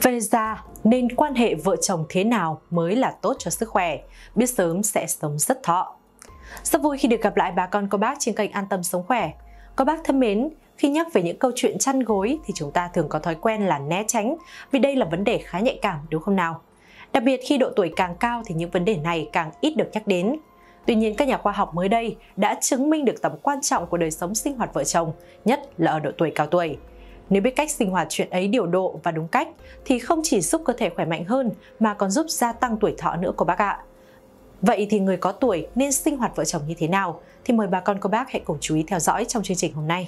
Về già, nên quan hệ vợ chồng thế nào mới là tốt cho sức khỏe, biết sớm sẽ sống rất thọ. Rất vui khi được gặp lại bà con cô bác trên kênh An Tâm Sống Khỏe. Cô bác thân mến, khi nhắc về những câu chuyện chăn gối thì chúng ta thường có thói quen là né tránh vì đây là vấn đề khá nhạy cảm đúng không nào? Đặc biệt khi độ tuổi càng cao thì những vấn đề này càng ít được nhắc đến. Tuy nhiên, các nhà khoa học mới đây đã chứng minh được tầm quan trọng của đời sống sinh hoạt vợ chồng, nhất là ở độ tuổi cao tuổi. Nếu biết cách sinh hoạt chuyện ấy điều độ và đúng cách thì không chỉ giúp cơ thể khỏe mạnh hơn mà còn giúp gia tăng tuổi thọ nữa cô bác ạ. Vậy thì người có tuổi nên sinh hoạt vợ chồng như thế nào? Thì mời bà con cô bác hãy cùng chú ý theo dõi trong chương trình hôm nay.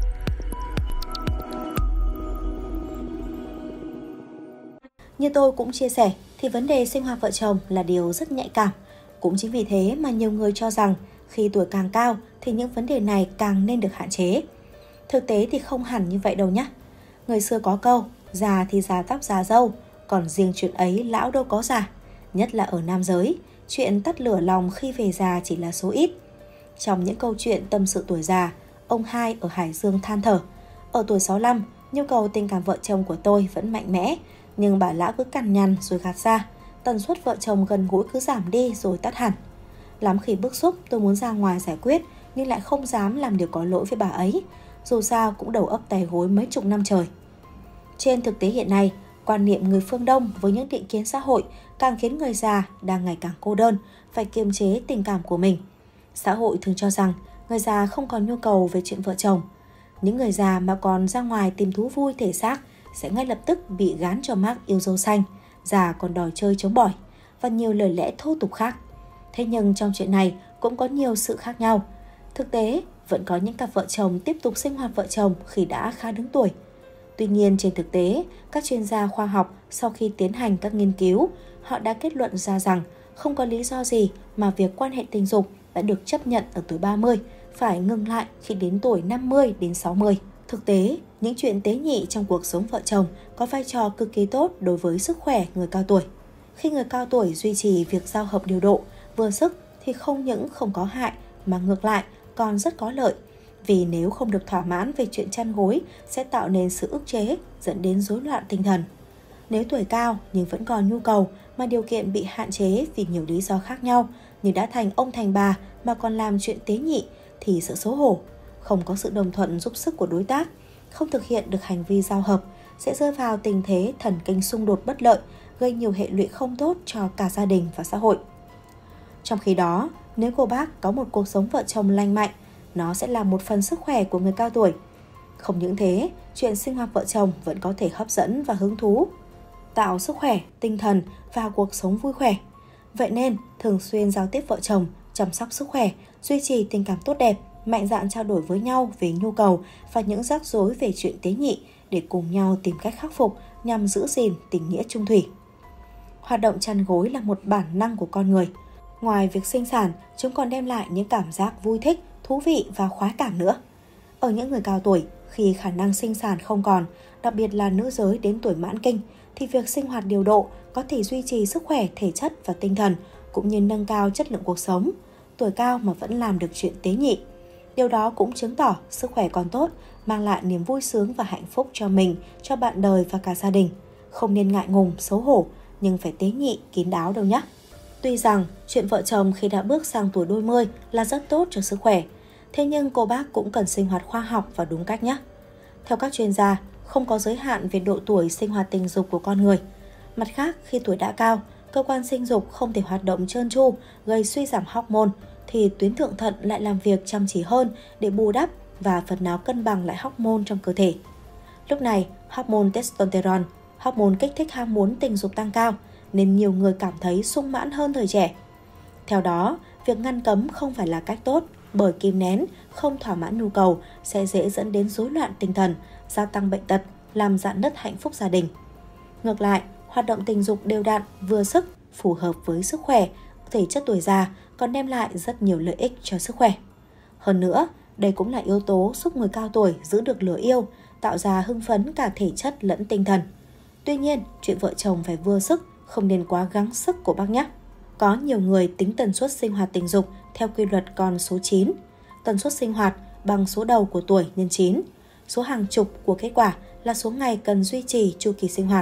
Như tôi cũng chia sẻ thì vấn đề sinh hoạt vợ chồng là điều rất nhạy cảm. Cũng chính vì thế mà nhiều người cho rằng khi tuổi càng cao thì những vấn đề này càng nên được hạn chế. Thực tế thì không hẳn như vậy đâu nhé. Người xưa có câu, già thì già tóc già râu, còn riêng chuyện ấy lão đâu có già. Nhất là ở nam giới, chuyện tắt lửa lòng khi về già chỉ là số ít. Trong những câu chuyện tâm sự tuổi già, ông Hai ở Hải Dương than thở. Ở tuổi 65, nhu cầu tình cảm vợ chồng của tôi vẫn mạnh mẽ, nhưng bà lão cứ cằn nhằn rồi gạt ra. Tần suất vợ chồng gần gũi cứ giảm đi rồi tắt hẳn. Lắm khi bức xúc tôi muốn ra ngoài giải quyết nhưng lại không dám làm điều có lỗi với bà ấy. Dù sao cũng đầu ấp tay gối mấy chục năm trời. Trên thực tế hiện nay, quan niệm người phương Đông với những định kiến xã hội càng khiến người già đang ngày càng cô đơn, phải kiềm chế tình cảm của mình. Xã hội thường cho rằng người già không còn nhu cầu về chuyện vợ chồng. Những người già mà còn ra ngoài tìm thú vui thể xác sẽ ngay lập tức bị gán cho mác yêu dâu xanh, già còn đòi chơi chống bỏi và nhiều lời lẽ thô tục khác. Thế nhưng trong chuyện này cũng có nhiều sự khác nhau. Thực tế, vẫn có những cặp vợ chồng tiếp tục sinh hoạt vợ chồng khi đã khá đứng tuổi. Tuy nhiên trên thực tế, các chuyên gia khoa học sau khi tiến hành các nghiên cứu, họ đã kết luận ra rằng không có lý do gì mà việc quan hệ tình dục đã được chấp nhận ở tuổi 30 phải ngừng lại khi đến tuổi 50 đến 60. Thực tế, những chuyện tế nhị trong cuộc sống vợ chồng có vai trò cực kỳ tốt đối với sức khỏe người cao tuổi. Khi người cao tuổi duy trì việc giao hợp điều độ, vừa sức thì không những không có hại mà ngược lại còn rất có lợi. Vì nếu không được thỏa mãn về chuyện chăn gối sẽ tạo nên sự ức chế dẫn đến rối loạn tinh thần. Nếu tuổi cao nhưng vẫn còn nhu cầu mà điều kiện bị hạn chế vì nhiều lý do khác nhau như đã thành ông thành bà mà còn làm chuyện tế nhị thì sự xấu hổ, không có sự đồng thuận giúp sức của đối tác, không thực hiện được hành vi giao hợp sẽ rơi vào tình thế thần kinh xung đột bất lợi, gây nhiều hệ lụy không tốt cho cả gia đình và xã hội. Trong khi đó, nếu cô bác có một cuộc sống vợ chồng lành mạnh, nó sẽ là một phần sức khỏe của người cao tuổi. Không những thế, chuyện sinh hoạt vợ chồng vẫn có thể hấp dẫn và hứng thú, tạo sức khỏe, tinh thần và cuộc sống vui khỏe. Vậy nên, thường xuyên giao tiếp vợ chồng, chăm sóc sức khỏe, duy trì tình cảm tốt đẹp, mạnh dạn trao đổi với nhau về nhu cầu và những rắc rối về chuyện tế nhị để cùng nhau tìm cách khắc phục nhằm giữ gìn tình nghĩa chung thủy. Hoạt động chăn gối là một bản năng của con người. Ngoài việc sinh sản, chúng còn đem lại những cảm giác vui thích, thú vị và khoái cảm nữa. Ở những người cao tuổi, khi khả năng sinh sản không còn, đặc biệt là nữ giới đến tuổi mãn kinh, thì việc sinh hoạt điều độ có thể duy trì sức khỏe thể chất và tinh thần, cũng như nâng cao chất lượng cuộc sống. Tuổi cao mà vẫn làm được chuyện tế nhị. Điều đó cũng chứng tỏ sức khỏe còn tốt, mang lại niềm vui sướng và hạnh phúc cho mình, cho bạn đời và cả gia đình. Không nên ngại ngùng, xấu hổ, nhưng phải tế nhị, kín đáo đâu nhé. Tuy rằng chuyện vợ chồng khi đã bước sang tuổi đôi mươi là rất tốt cho sức khỏe, thế nhưng cô bác cũng cần sinh hoạt khoa học và đúng cách nhé. Theo các chuyên gia, không có giới hạn về độ tuổi sinh hoạt tình dục của con người. Mặt khác, khi tuổi đã cao, cơ quan sinh dục không thể hoạt động trơn tru, gây suy giảm hormone, thì tuyến thượng thận lại làm việc chăm chỉ hơn để bù đắp và phần nào cân bằng lại hormone trong cơ thể. Lúc này, hormone testosterone, hormone kích thích ham muốn tình dục tăng cao, nên nhiều người cảm thấy sung mãn hơn thời trẻ. Theo đó, việc ngăn cấm không phải là cách tốt, bởi kìm nén, không thỏa mãn nhu cầu sẽ dễ dẫn đến rối loạn tinh thần, gia tăng bệnh tật, làm rạn nứt hạnh phúc gia đình. Ngược lại, hoạt động tình dục đều đặn, vừa sức, phù hợp với sức khỏe, thể chất tuổi già còn đem lại rất nhiều lợi ích cho sức khỏe. Hơn nữa, đây cũng là yếu tố giúp người cao tuổi giữ được lửa yêu, tạo ra hưng phấn cả thể chất lẫn tinh thần. Tuy nhiên, chuyện vợ chồng phải vừa sức, không nên quá gắng sức của bác nhé. Có nhiều người tính tần suất sinh hoạt tình dục theo quy luật con số 9. Tần suất sinh hoạt bằng số đầu của tuổi nhân 9. Số hàng chục của kết quả là số ngày cần duy trì chu kỳ sinh hoạt.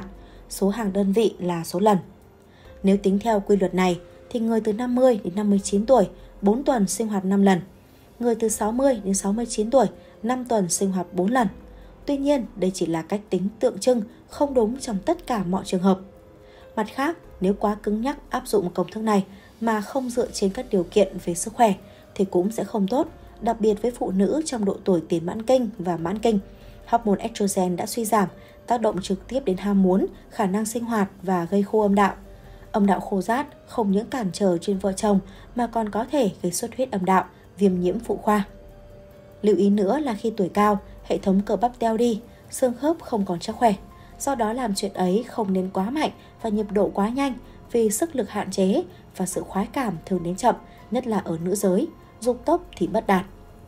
số hàng đơn vị là số lần. Nếu tính theo quy luật này thì người từ 50 đến 59 tuổi 4 tuần sinh hoạt 5 lần, người từ 60 đến 69 tuổi 5 tuần sinh hoạt 4 lần. Tuy nhiên, đây chỉ là cách tính tượng trưng, không đúng trong tất cả mọi trường hợp. Mặt khác, nếu quá cứng nhắc áp dụng công thức này mà không dựa trên các điều kiện về sức khỏe thì cũng sẽ không tốt, đặc biệt với phụ nữ trong độ tuổi tiền mãn kinh và mãn kinh. Hormone estrogen đã suy giảm, tác động trực tiếp đến ham muốn, khả năng sinh hoạt và gây khô âm đạo. Âm đạo khô rát không những cản trở chuyện vợ chồng mà còn có thể gây xuất huyết âm đạo, viêm nhiễm phụ khoa. Lưu ý nữa là khi tuổi cao, hệ thống cơ bắp teo đi, xương khớp không còn chắc khỏe. Do đó làm chuyện ấy không nên quá mạnh và nhịp độ quá nhanh vì sức lực hạn chế và sự khoái cảm thường đến chậm, nhất là ở nữ giới, dục tốc thì bất đạt.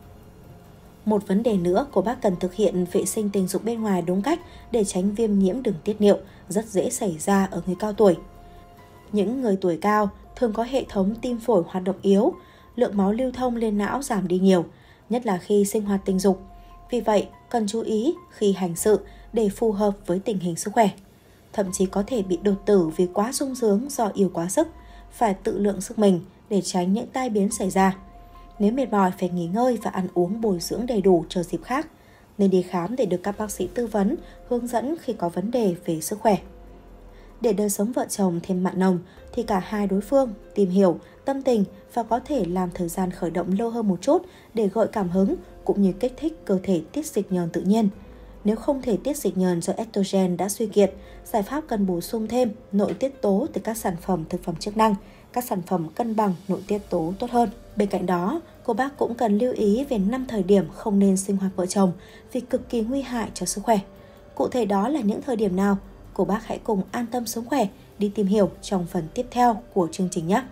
Một vấn đề nữa, cô bác cần thực hiện vệ sinh tình dục bên ngoài đúng cách để tránh viêm nhiễm đường tiết niệu, rất dễ xảy ra ở người cao tuổi. Những người tuổi cao thường có hệ thống tim phổi hoạt động yếu, lượng máu lưu thông lên não giảm đi nhiều, nhất là khi sinh hoạt tình dục. Vì vậy, cần chú ý khi hành sự để phù hợp với tình hình sức khỏe. Thậm chí có thể bị đột tử vì quá sung sướng do yêu quá sức, phải tự lượng sức mình để tránh những tai biến xảy ra. Nếu mệt mỏi phải nghỉ ngơi và ăn uống bồi dưỡng đầy đủ chờ dịp khác, nên đi khám để được các bác sĩ tư vấn, hướng dẫn khi có vấn đề về sức khỏe. Để đời sống vợ chồng thêm mặn nồng thì cả hai đối phương tìm hiểu tâm tình và có thể làm thời gian khởi động lâu hơn một chút để gợi cảm hứng cũng như kích thích cơ thể tiết dịch nhờn tự nhiên. Nếu không thể tiết dịch nhờn do estrogen đã suy kiệt, giải pháp cần bổ sung thêm nội tiết tố từ các sản phẩm thực phẩm chức năng, các sản phẩm cân bằng nội tiết tố tốt hơn. Bên cạnh đó, cô bác cũng cần lưu ý về 5 thời điểm không nên sinh hoạt vợ chồng vì cực kỳ nguy hại cho sức khỏe. Cụ thể đó là những thời điểm nào? Cô bác hãy cùng An Tâm Sống Khỏe đi tìm hiểu trong phần tiếp theo của chương trình nhé.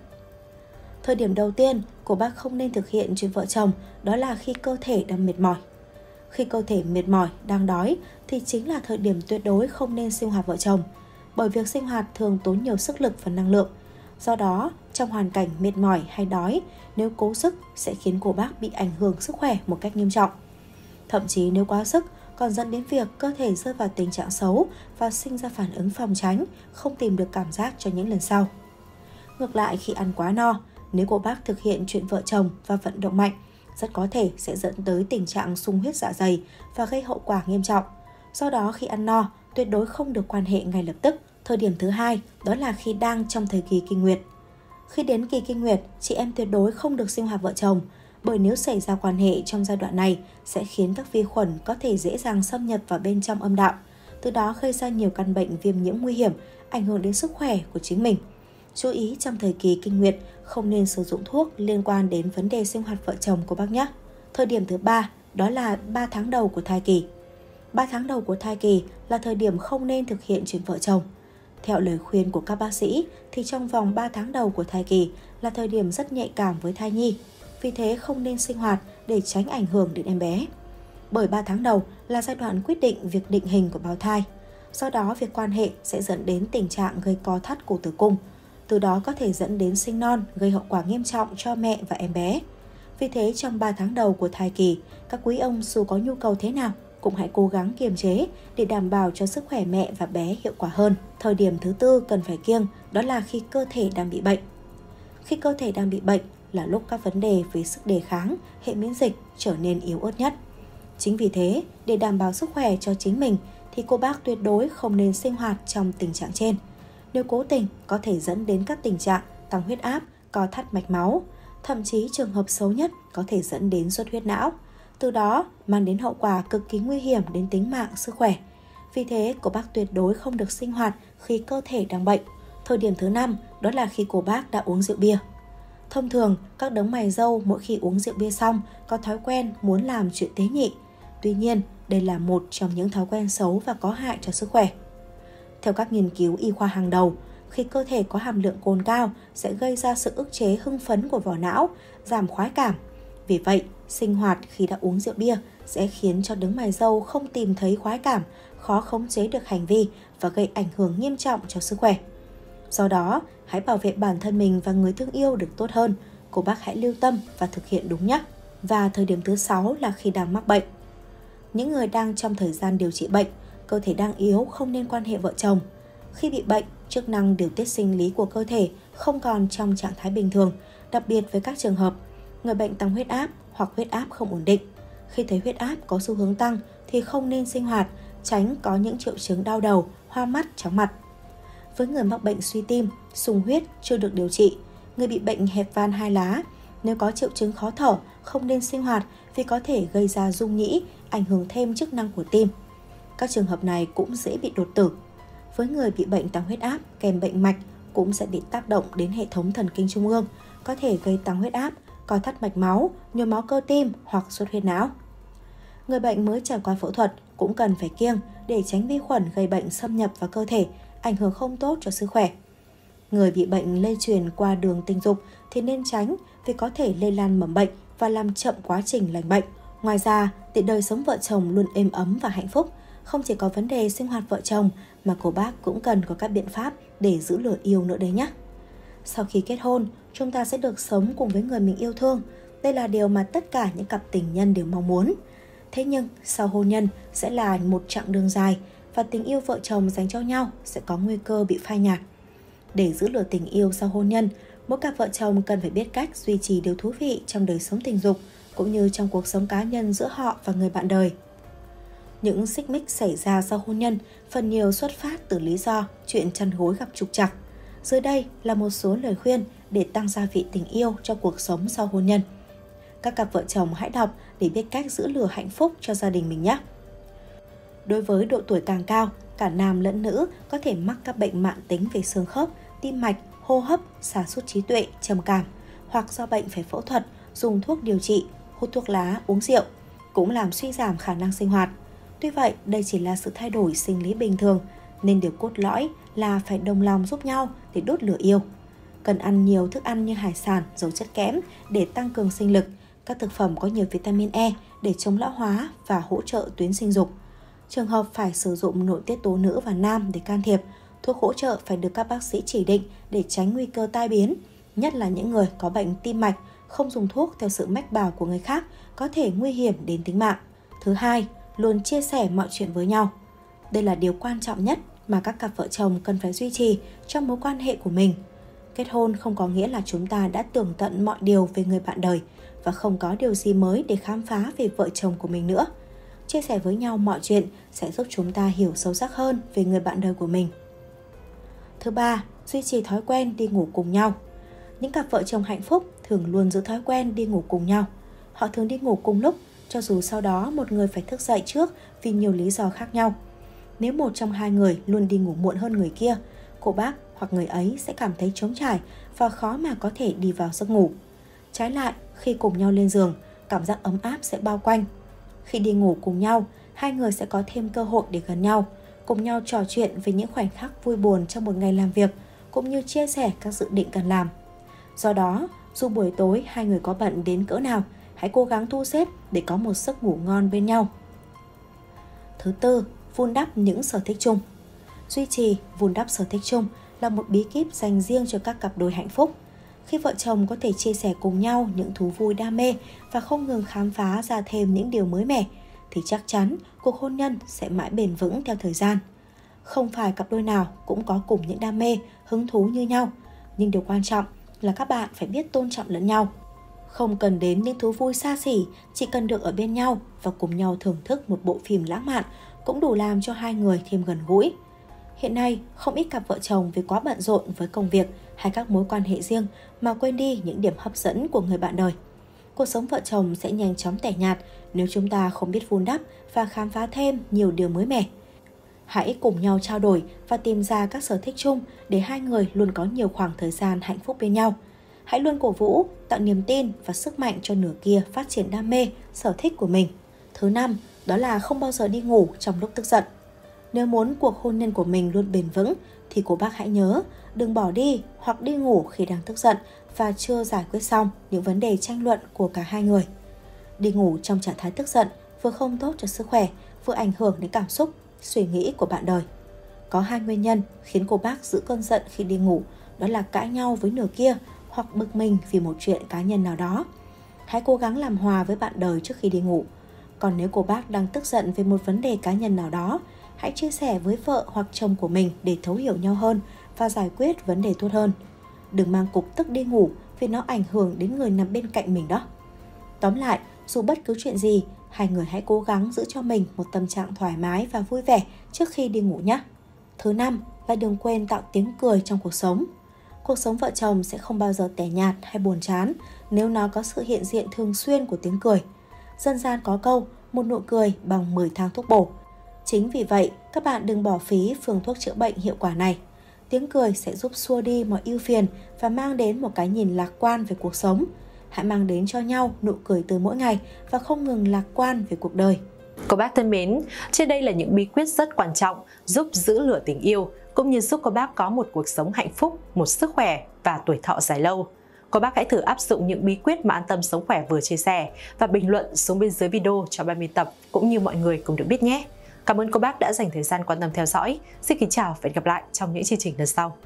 Thời điểm đầu tiên, cô bác không nên thực hiện chuyện vợ chồng đó là khi cơ thể đang mệt mỏi. Khi cơ thể mệt mỏi, đang đói thì chính là thời điểm tuyệt đối không nên sinh hoạt vợ chồng, bởi việc sinh hoạt thường tốn nhiều sức lực và năng lượng. Do đó, trong hoàn cảnh mệt mỏi hay đói, nếu cố sức sẽ khiến cô bác bị ảnh hưởng sức khỏe một cách nghiêm trọng. Thậm chí nếu quá sức còn dẫn đến việc cơ thể rơi vào tình trạng xấu và sinh ra phản ứng phòng tránh, không tìm được cảm giác cho những lần sau. Ngược lại, khi ăn quá no, nếu cô bác thực hiện chuyện vợ chồng và vận động mạnh, rất có thể sẽ dẫn tới tình trạng sung huyết dạ dày và gây hậu quả nghiêm trọng. Do đó khi ăn no, tuyệt đối không được quan hệ ngay lập tức. Thời điểm thứ hai, đó là khi đang trong thời kỳ kinh nguyệt. Khi đến kỳ kinh nguyệt, chị em tuyệt đối không được sinh hoạt vợ chồng, bởi nếu xảy ra quan hệ trong giai đoạn này sẽ khiến các vi khuẩn có thể dễ dàng xâm nhập vào bên trong âm đạo, từ đó gây ra nhiều căn bệnh viêm nhiễm nguy hiểm, ảnh hưởng đến sức khỏe của chính mình. Chú ý trong thời kỳ kinh nguyệt không nên sử dụng thuốc liên quan đến vấn đề sinh hoạt vợ chồng của bác nhé. Thời điểm thứ ba, đó là 3 tháng đầu của thai kỳ. 3 tháng đầu của thai kỳ là thời điểm không nên thực hiện chuyện vợ chồng. Theo lời khuyên của các bác sĩ thì trong vòng 3 tháng đầu của thai kỳ là thời điểm rất nhạy cảm với thai nhi, vì thế không nên sinh hoạt để tránh ảnh hưởng đến em bé. Bởi 3 tháng đầu là giai đoạn quyết định việc định hình của bào thai, do đó việc quan hệ sẽ dẫn đến tình trạng gây co thắt cổ tử cung, từ đó có thể dẫn đến sinh non, gây hậu quả nghiêm trọng cho mẹ và em bé. Vì thế trong 3 tháng đầu của thai kỳ, các quý ông dù có nhu cầu thế nào cũng hãy cố gắng kiềm chế để đảm bảo cho sức khỏe mẹ và bé hiệu quả hơn. Thời điểm thứ tư cần phải kiêng, đó là khi cơ thể đang bị bệnh. Khi cơ thể đang bị bệnh là lúc các vấn đề về sức đề kháng, hệ miễn dịch trở nên yếu ớt nhất. Chính vì thế, để đảm bảo sức khỏe cho chính mình thì cô bác tuyệt đối không nên sinh hoạt trong tình trạng trên. Nếu cố tình có thể dẫn đến các tình trạng tăng huyết áp, co thắt mạch máu, thậm chí trường hợp xấu nhất có thể dẫn đến xuất huyết não, từ đó mang đến hậu quả cực kỳ nguy hiểm đến tính mạng, sức khỏe. Vì thế, cô bác tuyệt đối không được sinh hoạt khi cơ thể đang bệnh. Thời điểm thứ 5, đó là khi cô bác đã uống rượu bia. Thông thường, các đấng mày râu mỗi khi uống rượu bia xong có thói quen muốn làm chuyện tế nhị. Tuy nhiên, đây là một trong những thói quen xấu và có hại cho sức khỏe. Theo các nghiên cứu y khoa hàng đầu, khi cơ thể có hàm lượng cồn cao sẽ gây ra sự ức chế hưng phấn của vỏ não, giảm khoái cảm. Vì vậy, sinh hoạt khi đã uống rượu bia sẽ khiến cho đấng mày râu không tìm thấy khoái cảm, khó khống chế được hành vi và gây ảnh hưởng nghiêm trọng cho sức khỏe. Do đó, hãy bảo vệ bản thân mình và người thương yêu được tốt hơn. Cô bác hãy lưu tâm và thực hiện đúng nhé. Và thời điểm thứ 6 là khi đang mắc bệnh. Những người đang trong thời gian điều trị bệnh, cơ thể đang yếu không nên quan hệ vợ chồng. Khi bị bệnh, chức năng điều tiết sinh lý của cơ thể không còn trong trạng thái bình thường, đặc biệt với các trường hợp người bệnh tăng huyết áp hoặc huyết áp không ổn định. Khi thấy huyết áp có xu hướng tăng thì không nên sinh hoạt, tránh có những triệu chứng đau đầu, hoa mắt, chóng mặt. Với người mắc bệnh suy tim, sung huyết chưa được điều trị, người bị bệnh hẹp van hai lá, nếu có triệu chứng khó thở, không nên sinh hoạt vì có thể gây ra rung nhĩ, ảnh hưởng thêm chức năng của tim. Các trường hợp này cũng dễ bị đột tử. Với người bị bệnh tăng huyết áp kèm bệnh mạch cũng sẽ bị tác động đến hệ thống thần kinh trung ương, có thể gây tăng huyết áp, co thắt mạch máu, nhồi máu cơ tim hoặc xuất huyết não. Người bệnh mới trải qua phẫu thuật cũng cần phải kiêng để tránh vi khuẩn gây bệnh xâm nhập vào cơ thể, ảnh hưởng không tốt cho sức khỏe. Người bị bệnh lây truyền qua đường tình dục thì nên tránh vì có thể lây lan mầm bệnh và làm chậm quá trình lành bệnh. Ngoài ra, để đời sống vợ chồng luôn êm ấm và hạnh phúc, không chỉ có vấn đề sinh hoạt vợ chồng mà cô bác cũng cần có các biện pháp để giữ lửa yêu nữa đấy nhé. Sau khi kết hôn, chúng ta sẽ được sống cùng với người mình yêu thương. Đây là điều mà tất cả những cặp tình nhân đều mong muốn. Thế nhưng, sau hôn nhân sẽ là một chặng đường dài và tình yêu vợ chồng dành cho nhau sẽ có nguy cơ bị phai nhạt. Để giữ lửa tình yêu sau hôn nhân, mỗi cặp vợ chồng cần phải biết cách duy trì điều thú vị trong đời sống tình dục cũng như trong cuộc sống cá nhân giữa họ và người bạn đời. Những xích mích xảy ra sau hôn nhân phần nhiều xuất phát từ lý do chuyện chăn gối gặp trục trặc. Dưới đây là một số lời khuyên để tăng gia vị tình yêu cho cuộc sống sau hôn nhân. Các cặp vợ chồng hãy đọc để biết cách giữ lửa hạnh phúc cho gia đình mình nhé. Đối với độ tuổi càng cao, cả nam lẫn nữ có thể mắc các bệnh mãn tính về xương khớp, tim mạch, hô hấp, sa sút trí tuệ, trầm cảm, hoặc do bệnh phải phẫu thuật, dùng thuốc điều trị, hút thuốc lá, uống rượu, cũng làm suy giảm khả năng sinh hoạt. Tuy vậy, đây chỉ là sự thay đổi sinh lý bình thường, nên điều cốt lõi là phải đồng lòng giúp nhau để đốt lửa yêu. Cần ăn nhiều thức ăn như hải sản, giàu chất kẽm để tăng cường sinh lực, các thực phẩm có nhiều vitamin E để chống lão hóa và hỗ trợ tuyến sinh dục. Trường hợp phải sử dụng nội tiết tố nữ và nam để can thiệp, thuốc hỗ trợ phải được các bác sĩ chỉ định để tránh nguy cơ tai biến, nhất là những người có bệnh tim mạch, không dùng thuốc theo sự mách bảo của người khác có thể nguy hiểm đến tính mạng. Thứ hai, luôn chia sẻ mọi chuyện với nhau. Đây là điều quan trọng nhất mà các cặp vợ chồng cần phải duy trì trong mối quan hệ của mình. Kết hôn không có nghĩa là chúng ta đã tường tận mọi điều về người bạn đời và không có điều gì mới để khám phá về vợ chồng của mình nữa. Chia sẻ với nhau mọi chuyện sẽ giúp chúng ta hiểu sâu sắc hơn về người bạn đời của mình. Thứ ba, duy trì thói quen đi ngủ cùng nhau. Những cặp vợ chồng hạnh phúc thường luôn giữ thói quen đi ngủ cùng nhau. Họ thường đi ngủ cùng lúc, cho dù sau đó một người phải thức dậy trước vì nhiều lý do khác nhau. Nếu một trong hai người luôn đi ngủ muộn hơn người kia, cô bác hoặc người ấy sẽ cảm thấy trống trải và khó mà có thể đi vào giấc ngủ. Trái lại, khi cùng nhau lên giường, cảm giác ấm áp sẽ bao quanh. Khi đi ngủ cùng nhau, hai người sẽ có thêm cơ hội để gần nhau, cùng nhau trò chuyện về những khoảnh khắc vui buồn trong một ngày làm việc, cũng như chia sẻ các dự định cần làm. Do đó, dù buổi tối hai người có bận đến cỡ nào, hãy cố gắng thu xếp để có một giấc ngủ ngon bên nhau. Thứ tư, vun đắp những sở thích chung. Duy trì, vun đắp sở thích chung là một bí kíp dành riêng cho các cặp đôi hạnh phúc. Khi vợ chồng có thể chia sẻ cùng nhau những thú vui đam mê và không ngừng khám phá ra thêm những điều mới mẻ, thì chắc chắn cuộc hôn nhân sẽ mãi bền vững theo thời gian. Không phải cặp đôi nào cũng có cùng những đam mê, hứng thú như nhau, nhưng điều quan trọng là các bạn phải biết tôn trọng lẫn nhau. Không cần đến những thú vui xa xỉ, chỉ cần được ở bên nhau và cùng nhau thưởng thức một bộ phim lãng mạn cũng đủ làm cho hai người thêm gần gũi. Hiện nay, không ít cặp vợ chồng vì quá bận rộn với công việc hay các mối quan hệ riêng mà quên đi những điểm hấp dẫn của người bạn đời. Cuộc sống vợ chồng sẽ nhanh chóng tẻ nhạt nếu chúng ta không biết vun đắp và khám phá thêm nhiều điều mới mẻ. Hãy cùng nhau trao đổi và tìm ra các sở thích chung để hai người luôn có nhiều khoảng thời gian hạnh phúc bên nhau. Hãy luôn cổ vũ, tạo niềm tin và sức mạnh cho nửa kia phát triển đam mê, sở thích của mình. Thứ năm, đó là không bao giờ đi ngủ trong lúc tức giận. Nếu muốn cuộc hôn nhân của mình luôn bền vững thì cô bác hãy nhớ đừng bỏ đi hoặc đi ngủ khi đang tức giận và chưa giải quyết xong những vấn đề tranh luận của cả hai người. Đi ngủ trong trạng thái tức giận vừa không tốt cho sức khỏe, vừa ảnh hưởng đến cảm xúc, suy nghĩ của bạn đời. Có hai nguyên nhân khiến cô bác giữ cơn giận khi đi ngủ, đó là cãi nhau với nửa kia hoặc bực mình vì một chuyện cá nhân nào đó. Hãy cố gắng làm hòa với bạn đời trước khi đi ngủ. Còn nếu cô bác đang tức giận về một vấn đề cá nhân nào đó, hãy chia sẻ với vợ hoặc chồng của mình để thấu hiểu nhau hơn và giải quyết vấn đề tốt hơn. Đừng mang cục tức đi ngủ vì nó ảnh hưởng đến người nằm bên cạnh mình đó. Tóm lại, dù bất cứ chuyện gì, hai người hãy cố gắng giữ cho mình một tâm trạng thoải mái và vui vẻ trước khi đi ngủ nhé. Thứ 5 là đừng quên tạo tiếng cười trong cuộc sống. Cuộc sống vợ chồng sẽ không bao giờ tẻ nhạt hay buồn chán nếu nó có sự hiện diện thường xuyên của tiếng cười. Dân gian có câu, một nụ cười bằng 10 thang thuốc bổ. Chính vì vậy, các bạn đừng bỏ phí phương thuốc chữa bệnh hiệu quả này. Tiếng cười sẽ giúp xua đi mọi ưu phiền và mang đến một cái nhìn lạc quan về cuộc sống. Hãy mang đến cho nhau nụ cười tươi mỗi ngày và không ngừng lạc quan về cuộc đời. Cô bác thân mến, trên đây là những bí quyết rất quan trọng giúp giữ lửa tình yêu, cũng như giúp cô bác có một cuộc sống hạnh phúc, một sức khỏe và tuổi thọ dài lâu. Cô bác hãy thử áp dụng những bí quyết mà An Tâm Sống Khỏe vừa chia sẻ và bình luận xuống bên dưới video cho ban biên tập cũng như mọi người cùng được biết nhé. Cảm ơn cô bác đã dành thời gian quan tâm theo dõi. Xin kính chào và hẹn gặp lại trong những chương trình lần sau.